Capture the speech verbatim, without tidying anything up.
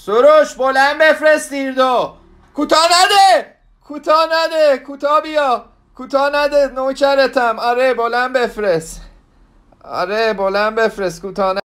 سروش بلند بفرست دیردو. کوتاه نده کوتاه نده کوتاه بیا کوتاه نده نوکرتم. آره بلند بفرست. آره بلند بفرست کوتاه